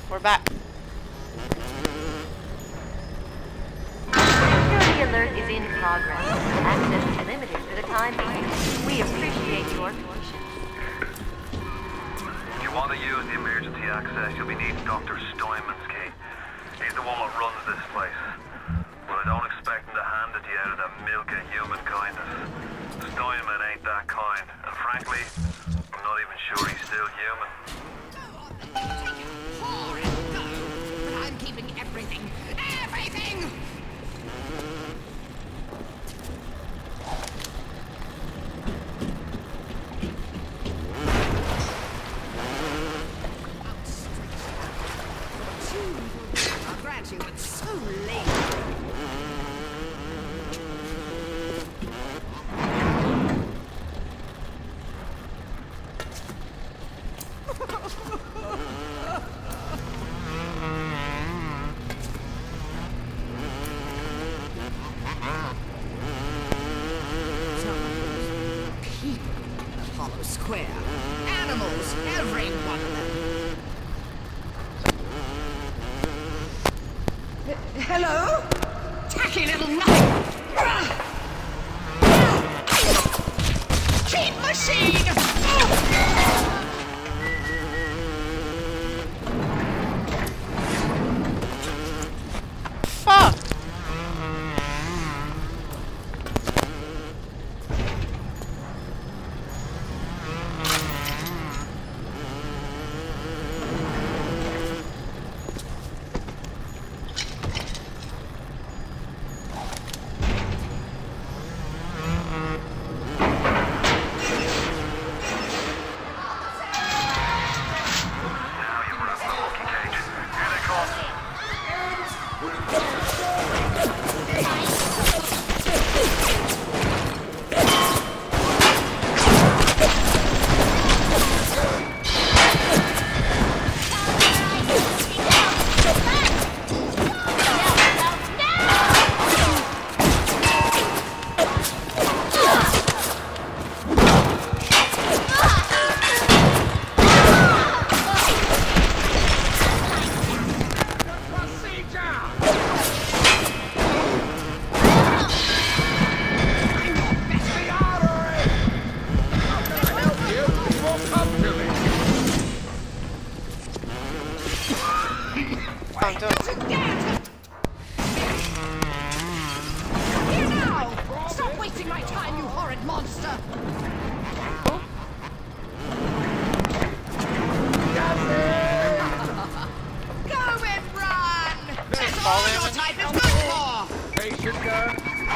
We're back. Security alert is in progress. Access is limited for the time being. We appreciate your patience. If you want to use the emergency access, you'll be needing Dr. Steinman's key. He's the one that runs this place. But I don't expect him to hand it to you out of the milk of human kindness. Steinman ain't that kind, and frankly, I'm not even sure he's still human. But I'm keeping everything. Everything! I'll grant you, but so late. People in Apollo Square. Animals, every one of them. Hello? Tacky little nothing! Cheat machine! Fuck! Now you've wrapped the monkey cage. Here they come. Don't do it. Here now! Stop wasting my time, you horrid monster! Go and run! That's all Fall your in. type is good for! Patient girl.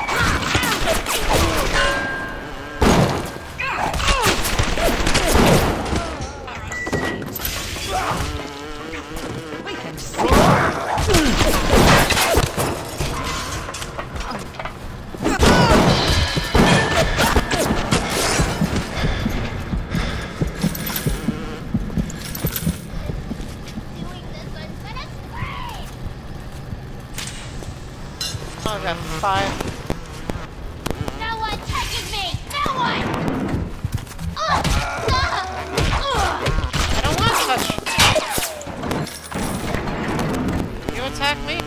We can see. Oh, I got 5. No one touches me! No one! Ugh! Ugh! I don't want to touch. You attack me?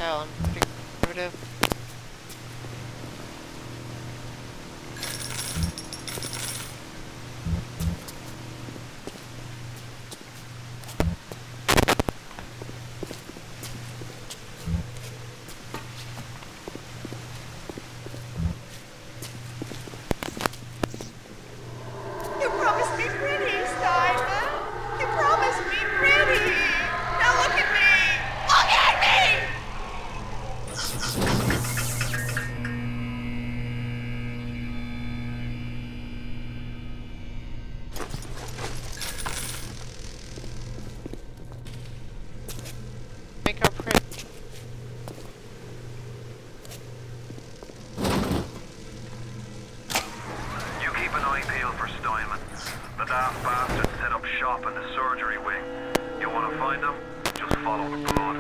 hell, I'm pretty conservative. You promised me pretty, Simon. You promised me pretty. Now look at me. Look at me! Make her pretty. You keep an eye peeled for Steinman. The daft bastard set up shop in the surgery wing. You want to find him? Just follow the blood.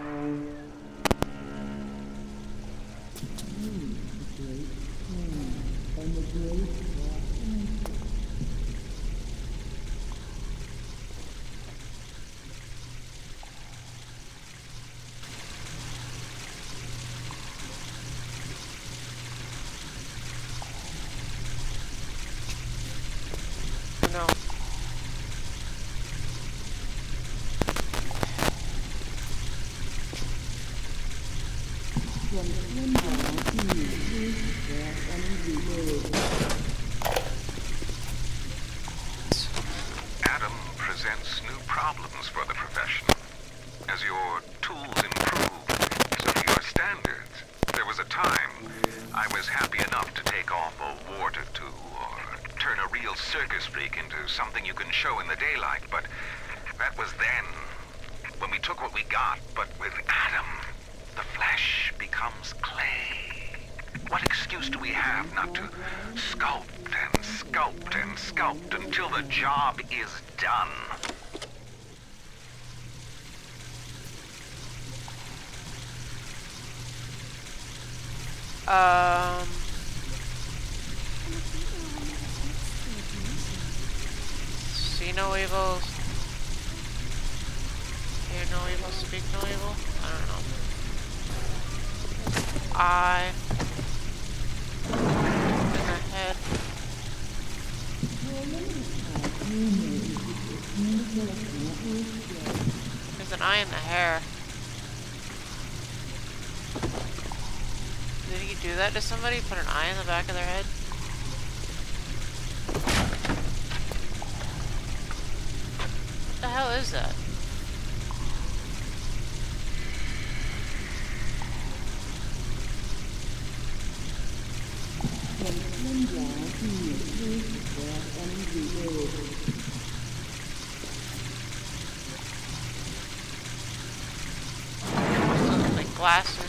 No. Adam presents new problems for the profession. As your tools improve, so do your standards. There was a time I was happy enough to take off a wart or two, or turn a real circus freak into something you can show in the daylight, but that was then, when we took what we got. But with Adam, the flesh becomes clay. What excuse do we have not to sculpt and sculpt and sculpt until the job is done? See no evil. Hear no evil. Speak no evil. I don't know. Eye. In the head. There's an eye in the hair. Did you do that to somebody? Put an eye in the back of their head? What the hell is that? Like glass.